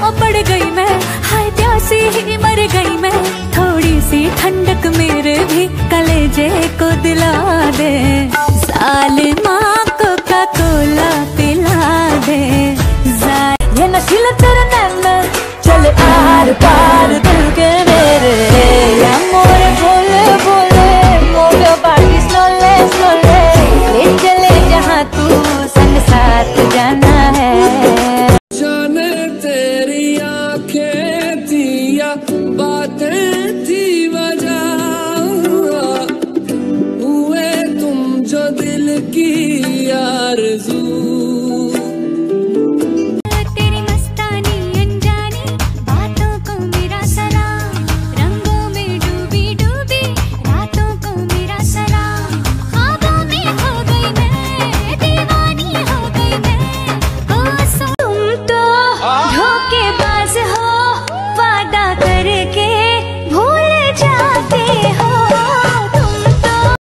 पड़ गई मैं, हाय प्यासी ही मर गई मैं। थोड़ी सी ठंडक मेरे भी कलेजे को दिला दे, जालिम